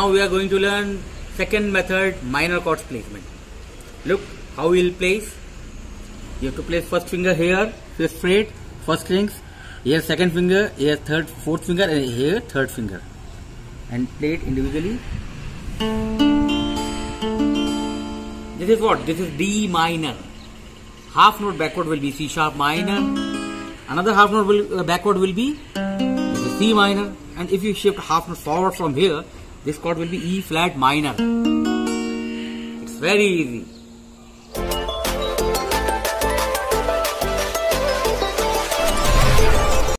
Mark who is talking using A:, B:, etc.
A: Now we are going to learn second method, minor chords placement. Look how we will place. You have to place first finger here, fifth fret, first strings. Here second finger, here third, fourth finger, and here third finger, and play it individually. This is what? This is D minor. Half note backward will be C sharp minor. Another half note backward will be C minor. And if you shift half note forward from here, this chord will be E flat minor. It's very easy.